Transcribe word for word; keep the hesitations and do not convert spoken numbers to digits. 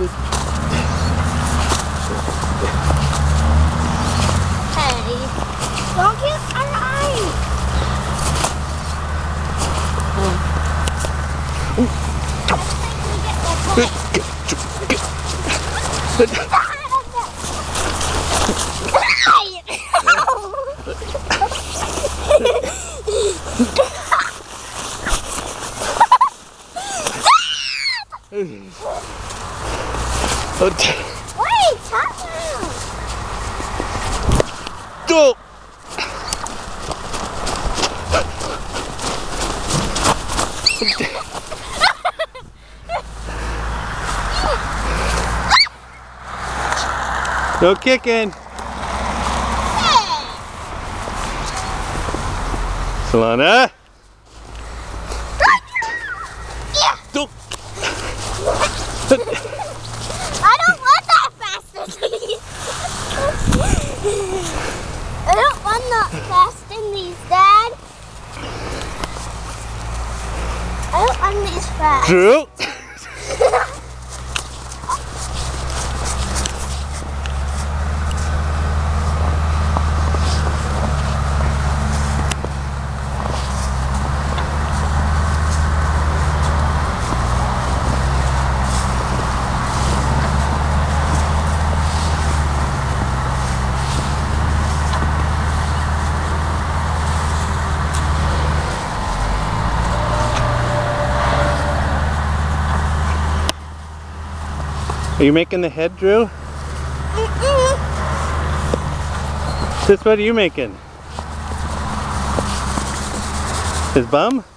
Hey, don't get our eye. Wait, stop now. Go. No kicking. Solana. Yeah. Go. I don't want that fast in these. I don't want that fast in these, Dad. I don't want these fast. Drew. Are you making the head, Drew? Mm-mm. Sis, what are you making? His bum?